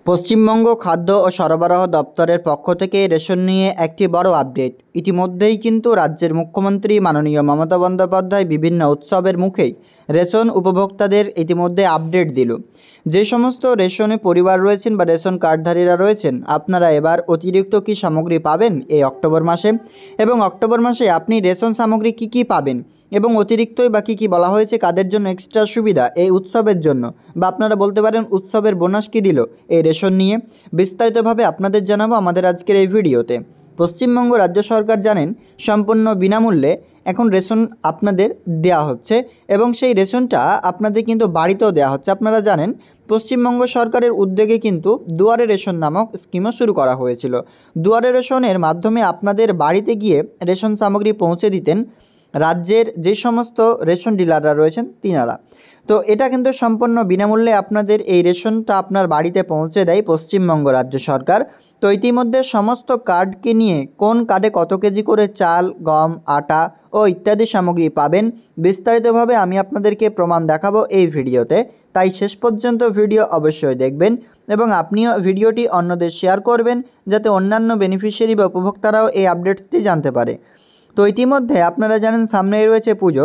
পশ্চিমবঙ্গ খাদ্য ও সরবরাহ দপ্তরের পক্ষ থেকে রেশন নিয়ে একটি বড় আপডেট। ইতিমধ্যেই কিন্তু রাজ্যের মুখ্যমন্ত্রী মাননীয় মমতা বন্দ্যোপাধ্যায় বিভিন্ন উৎসবের মুখেই রেশন উপভোক্তাদের ইতিমধ্যে আপডেট দিল। যে সমস্ত রেশনে পরিবার রয়েছেন বা রেশন কার্ডধারীরা রয়েছেন, আপনারা এবার অতিরিক্ত কী সামগ্রী পাবেন এই অক্টোবর মাসে, এবং অক্টোবর মাসে আপনি রেশন সামগ্রী কী কী পাবেন এবং অতিরিক্তই বা কী কী বলা হয়েছে কাদের জন্য এক্সট্রা সুবিধা এই উৎসবের জন্য, বা আপনারা বলতে পারেন উৎসবের বোনাস কী দিল এই রেশন নিয়ে বিস্তারিতভাবে আপনাদের জানাবো আমাদের আজকের এই ভিডিওতে। পশ্চিমবঙ্গ রাজ্য সরকার জানেন সম্পূর্ণ বিনামূল্যে এখন রেশন আপনাদের দেওয়া হচ্ছে, এবং সেই রেশনটা আপনাদের কিন্তু বাড়িতেও দেওয়া হচ্ছে। আপনারা জানেন পশ্চিমবঙ্গ সরকারের উদ্যোগে কিন্তু দুয়ারে রেশন নামক স্কিমও শুরু করা হয়েছিল। দুয়ারে রেশনের মাধ্যমে আপনাদের বাড়িতে গিয়ে রেশন সামগ্রী পৌঁছে দিতেন রাজ্যের যে সমস্ত রেশন ডিলাররা রয়েছেন তিনারা। তো এটা কিন্তু সম্পূর্ণ বিনামূল্যে আপনাদের এই রেশনটা আপনার বাড়িতে পৌঁছে দেয় পশ্চিমবঙ্গ রাজ্য সরকার। তো ইতিমধ্যে সমস্ত কার্ডকে নিয়ে কোন কার্ডে কত কেজি করে চাল, গম, আটা ও ইত্যাদি সামগ্রী পাবেন বিস্তারিতভাবে আমি আপনাদেরকে প্রমাণ দেখাবো এই ভিডিওতে। তাই শেষ পর্যন্ত ভিডিও অবশ্যই দেখবেন এবং আপনিও ভিডিওটি অন্যদের শেয়ার করবেন যাতে অন্যান্য বেনিফিশিয়ারি বা উপভোক্তারাও এই আপডেটসটি জানতে পারে। তো ইতিমধ্যে আপনারা জানেন সামনেই রয়েছে পুজো,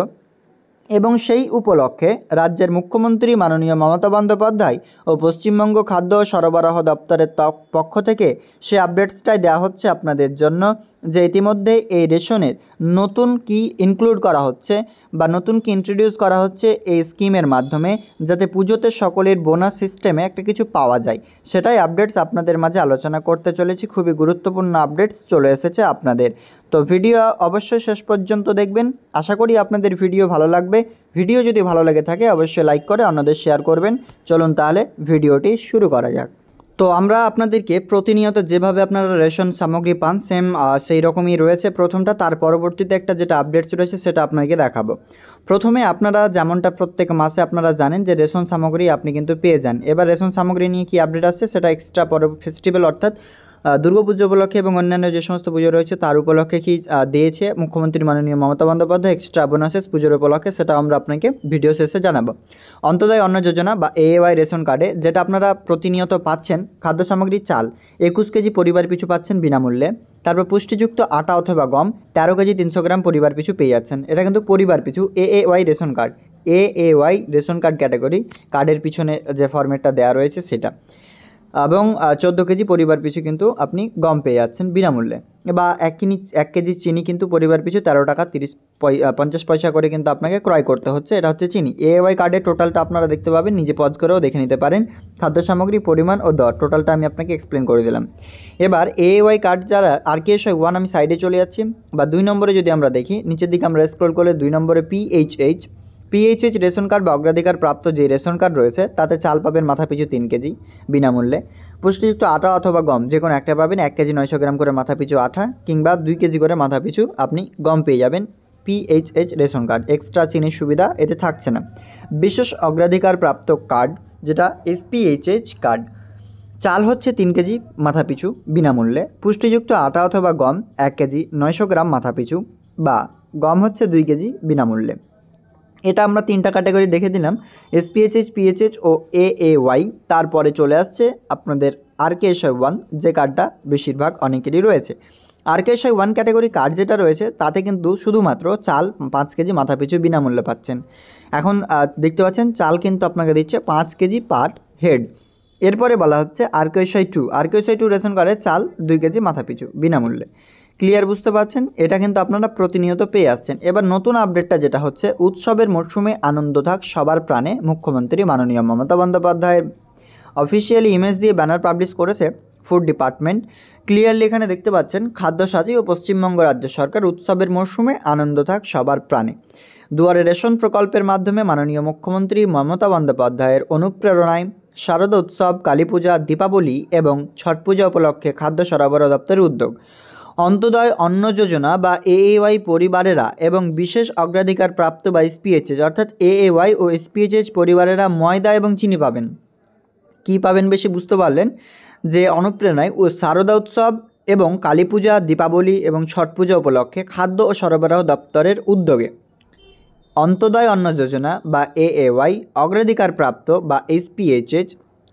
এবং সেই উপলক্ষে রাজ্যের মুখ্যমন্ত্রী মাননীয় মমতা বন্দ্যোপাধ্যায় ও পশ্চিমবঙ্গ খাদ্য ও সরবরাহ দপ্তরের পক্ষ থেকে সে আপডেটসটাই দেওয়া হচ্ছে আপনাদের জন্য, যে ইতিমধ্যে এই রেশনের নতুন কি ইনক্লুড করা হচ্ছে বা নতুন কি ইন্ট্রোডিউস করা হচ্ছে এই স্কিমের মাধ্যমে, যাতে পুজোতে সকলের বোনাস সিস্টেমে একটা কিছু পাওয়া যায়। সেটাই আপডেটস আপনাদের মাঝে আলোচনা করতে চলেছি। খুবই গুরুত্বপূর্ণ আপডেটস চলে এসেছে আপনাদের। তো ভিডিও অবশ্যই শেষ পর্যন্ত দেখবেন, আশা করি আপনাদের ভিডিও ভালো লাগবে। ভিডিও যদি ভালো লেগে থাকে অবশ্যই লাইক করে অন্যদের শেয়ার করবেন। চলুন তাহলে ভিডিওটি শুরু করা যাক। তো আমরা আপনাদেরকে প্রতিনিয়ত যেভাবে আপনারা রেশন সামগ্রী পান সেম সেই রকমই রয়েছে প্রথমটা, তার পরবর্তীতে একটা যেটা আপডেটস রয়েছে সেটা আপনাকে দেখাবো। প্রথমে আপনারা যেমনটা প্রত্যেক মাসে আপনারা জানেন যে রেশন সামগ্রী আপনি কিন্তু পেয়ে যান। এবার রেশন সামগ্রী নিয়ে কি আপডেট আসছে সেটা এক্সট্রা ফেস্টিভ্যাল অর্থাৎ দুর্গাপুজো উপলক্ষে এবং অন্যান্য যে সমস্ত পুজো রয়েছে তার উপলক্ষে কি দিয়েছে মুখ্যমন্ত্রী মাননীয় মমতা বন্দ্যোপাধ্যায় এক্সট্রা বোনাসেস পুজোর উপলক্ষে, সেটা আমরা আপনাকে ভিডিও শেষে জানাবো। অন্তোদয় অন্ন যোজনা বা এএওয়াই রেশন কার্ডে যেটা আপনারা প্রতিনিয়ত পাচ্ছেন খাদ্য সামগ্রী চাল 21 কেজি পরিবার পিছু পাচ্ছেন বিনামূল্যে। তারপর পুষ্টিযুক্ত আটা অথবা গম 13 কেজি 300 গ্রাম পরিবার পিছু পেয়ে যাচ্ছেন। এটা কিন্তু পরিবার পিছু AAY ration card, AAY ration card category কার্ডের পিছনে যে ফরম্যাটটা দেওয়া রয়েছে সেটা, এবং 14 কেজি পরিবার পিছু কিন্তু আপনি গম পেয়ে যাচ্ছেন বিনামূল্যে, বা 1 কেজি চিনি কিন্তু পরিবার পিছু 13 টাকা 50 পয়সা করে কিন্তু আপনাকে ক্রয় করতে হচ্ছে। এটা হচ্ছে চিনি। এওয়াই কার্ডের টোটালটা আপনারা দেখতে পাবেন, নিজে পজ করেও দেখে নিতে পারেন খাদ্য সামগ্রী পরিমাণ ও দর, টোটালটা আমি আপনাকে এক্সপ্লেন করে দিলাম। এবার এওয়াই কার্ড যারা RKSY 1 আমি সাইডে চলে যাচ্ছি, বা 2 নম্বরে যদি আমরা দেখি নিচের দিকে আমরা স্ক্রল করলে 2 নম্বরে পিএইচএইচ রেশন কার্ড বা অগ্রাধিকার প্রাপ্ত যে রেশন কার্ড রয়েছে তাতে চাল পাবেন মাথাপিছু 3 কেজি বিনামূল্যে। পুষ্টিযুক্ত আটা অথবা গম যে কোনো একটা পাবেন, 1 কেজি 900 গ্রাম করে মাথাপিছু আটা, কিংবা 2 কেজি করে মাথাপিছু আপনি গম পেয়ে যাবেন পিএইচএইচ রেশন কার্ড। এক্সট্রা চিনির সুবিধা এতে থাকছে না। বিশেষ অগ্রাধিকার প্রাপ্ত কার্ড যেটা এসপিএইচএইচ কার্ড, চাল হচ্ছে 3 কেজি মাথাপিছু বিনামূল্যে, পুষ্টিযুক্ত আটা অথবা গম 1 কেজি 900 গ্রাম মাথাপিছু, বা গম হচ্ছে 2 কেজি বিনামূল্যে। এটা আমরা 3টা ক্যাটাগরি দেখে দিলাম, এসপিএইচএইচ, পিএইচএইচ ও এএওয়াই। তারপরে চলে আসছে আপনাদের RKSY 1 যে কার্ডটা বেশিরভাগ অনেকেরই রয়েছে। RKSY 1 ক্যাটাগরি কার্ড যেটা রয়েছে তাতে কিন্তু শুধুমাত্র চাল 5 কেজি মাথাপিছু বিনামূল্যে পাচ্ছেন। এখন দেখতে পাচ্ছেন চাল কিন্তু আপনাকে দিচ্ছে 5 কেজি পার হেড। এরপরে বলা হচ্ছে RKSY 2 রেশন কার্ডে চাল 2 কেজি মাথাপিছু বিনামূল্যে। ক্লিয়ার বুঝতে পারছেন? এটা কিন্তু আপনারা প্রতিনিয়ত পেয়ে আসছেন। এবার নতুন আপডেটটা যেটা হচ্ছে উৎসবের মরশুমে আনন্দ থাক সবার প্রাণে, মুখ্যমন্ত্রী মাননীয় মমতা বন্দ্যোপাধ্যায়ের অফিসিয়ালি ইমেজ দিয়ে ব্যানার পাবলিশ করেছে ফুড ডিপার্টমেন্ট। ক্লিয়ারলি এখানে দেখতে পাচ্ছেন খাদ্যসাথী ও পশ্চিমবঙ্গ রাজ্য সরকার উৎসবের মরশুমে আনন্দ থাক সবার প্রাণে। দুয়ারে রেশন প্রকল্পের মাধ্যমে মাননীয় মুখ্যমন্ত্রী মমতা বন্দ্যোপাধ্যায়ের অনুপ্রেরণায় শারদ উৎসব, কালী পূজা, দীপাবলি এবং ছট পূজা উপলক্ষে খাদ্য সরবরাহ দপ্তরের উদ্যোগ অন্তোদয় অন্ন যোজনা বা এএওয়াই পরিবারেরা এবং বিশেষ অগ্রাধিকার প্রাপ্ত বা এসপিএইচএইচ অর্থাৎ এএওয়াই ও এসপিএইচএইচ পরিবারেরা ময়দা এবং চিনি পাবেন। কী পাবেন বেশি বুঝতে পারলেন, যে অনুপ্রেরণায় ও শারদা উৎসব এবং কালী পূজা, দীপাবলি এবং ছট পূজা উপলক্ষে খাদ্য ও সরবরাহ দপ্তরের উদ্যোগে অন্তোদয় অন্ন যোজনা বা এএওয়াই, অগ্রাধিকার প্রাপ্ত বা এসপিএইচএইচ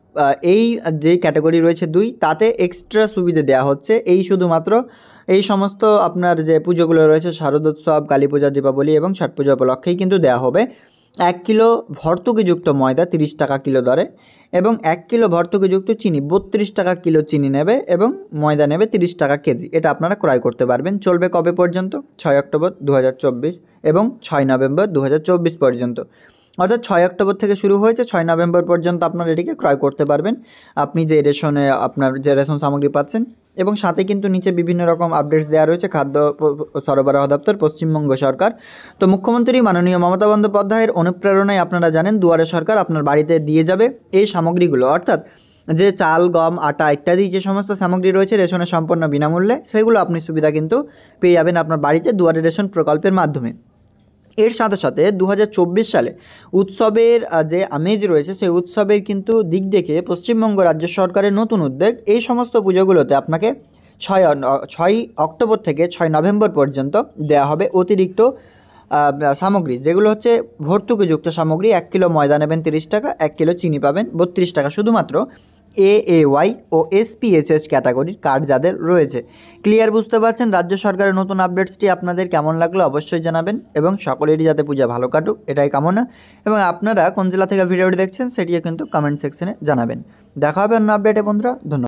এই যে ক্যাটাগরি রয়েছে 2 তাতে এক্সট্রা সুবিধে দেওয়া হচ্ছে। এই শুধুমাত্র এই সমস্ত আপনার যে পুজোগুলো রয়েছে শারদোৎসব, কালী পূজা, দীপাবলি এবং ছট পূজা উপলক্ষেই কিন্তু দেওয়া হবে। 1 কিলো ভর্তুকিযুক্ত ময়দা 30 টাকা কিলো দরে এবং 1 কিলো ভর্তুকিযুক্ত চিনি 32 টাকা কিলো চিনি নেবে এবং ময়দা নেবে 30 টাকা কেজি। এটা আপনারা ক্রয় করতে পারবেন। চলবে কবে পর্যন্ত? 6 অক্টোবর 2024 এবং 6 নভেম্বর 2024 পর্যন্ত। অর্থাৎ 6 অক্টোবর থেকে শুরু হয়েছে, 6 নভেম্বর পর্যন্ত আপনারা এটিকে ক্রয় করতে পারবেন। আপনি যে রেশনে আপনার যে রেশন সামগ্রী পাচ্ছেন এবং সাথে কিন্তু নিচে বিভিন্ন রকম আপডেটস দেওয়া রয়েছে খাদ্য সরবরাহ দপ্তর, পশ্চিমবঙ্গ সরকার। তো মুখ্যমন্ত্রী মাননীয় মমতা বন্দ্যোপাধ্যায়ের অনুপ্রেরণায় আপনারা জানেন দুয়ারে সরকার আপনার বাড়িতে দিয়ে যাবে এই সামগ্রীগুলো, অর্থাৎ যে চাল, গম, আটা ইত্যাদি যে সমস্ত সামগ্রী রয়েছে রেশনের সম্পূর্ণ বিনামূল্যে, সেগুলো আপনি সুবিধা কিন্তু পেয়ে যাবেন আপনার বাড়িতে দুয়ারে রেশন প্রকল্পের মাধ্যমে। এর সাথে সাথে 2024 সালে উৎসবের যে আমেজ রয়েছে সেই উৎসবের কিন্তু দিক দেখে পশ্চিমবঙ্গ রাজ্য সরকারের নতুন উদ্যোগ, এই সমস্ত পুজোগুলোতে আপনাকে 6 অক্টোবর থেকে 6 নভেম্বর পর্যন্ত দেওয়া হবে অতিরিক্ত সামগ্রী, যেগুলো হচ্ছে ভর্তুকিযুক্ত সামগ্রী। 1 কিলো ময়দা নেবেন 30 টাকা, 1 কিলো চিনি পাবেন 32 টাকা, শুধুমাত্র AAY ও SPHH ক্যাটাগরির কার্ড যাদের রয়েছে। ক্লিয়ার বুঝতে পারছেন? রাজ্য সরকারের নতুন আপডেটসটি আপনাদের কেমন লাগলো অবশ্যই জানাবেন এবং সকলেরই যাতে পূজা ভালো কাটুক এটাই কামনা। এবং আপনারা কোন জেলা থেকে ভিডিওটি দেখছেন সেটিও কিন্তু কমেন্ট সেকশনে জানাবেন। দেখা হবে অন্য আপডেটে বন্ধুরা, ধন্যবাদ।